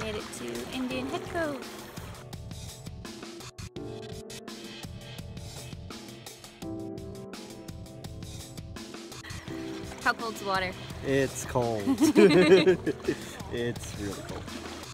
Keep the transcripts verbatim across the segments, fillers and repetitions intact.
made it to Indian Head Cove. How cold's the water? It's cold. It's really cold.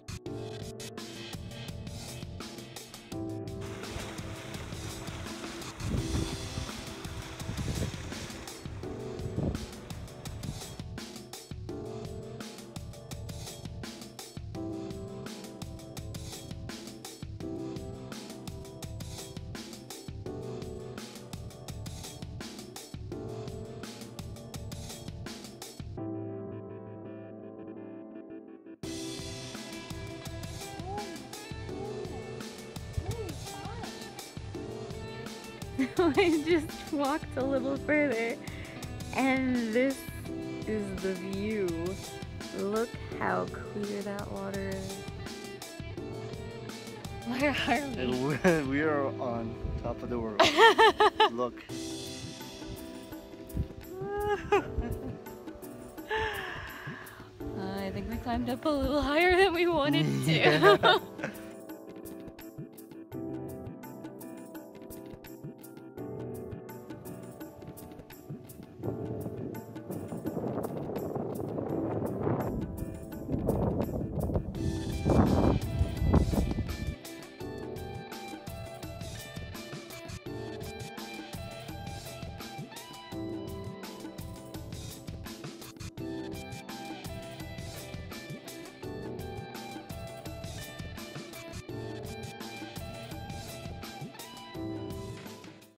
I just walked a little further and this is the view. Look how clear that water is. Where are we? And we are on top of the world. Look. I think we climbed up a little higher than we wanted to.